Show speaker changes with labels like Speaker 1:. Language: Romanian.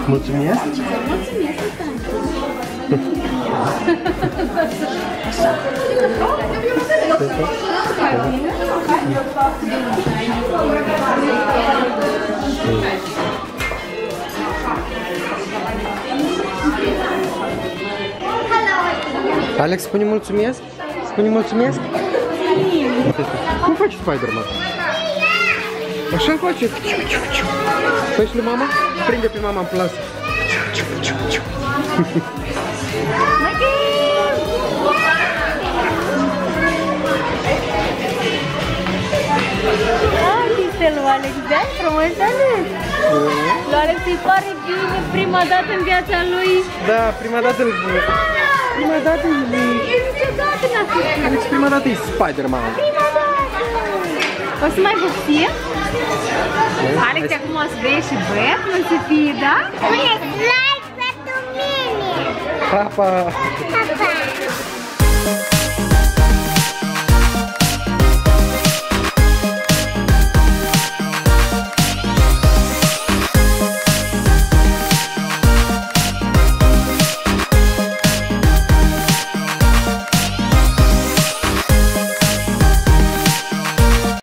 Speaker 1: Mulțumesc!
Speaker 2: Mulțumesc,
Speaker 1: Alex, spune mulțumesc? Spune mulțumesc? Cum faci Spider-Man? Așa face. Păi și lui mama? Prinde pe mama în plas.
Speaker 2: Lui Alex, dai frumos, Alex! Lui Alex îi pare bine prima dată în viața lui.
Speaker 1: Da, prima dată îl văd. Prima dată e...
Speaker 2: Niciodată n-a fost.
Speaker 1: Alex, prima dată e Spider-Man.
Speaker 2: Prima dată! O să mai vopsim? Alex, acum o să vei și Batman să fie, da?
Speaker 3: Puneți like pentru mine!
Speaker 1: Pa, pa!
Speaker 3: Pa, pa!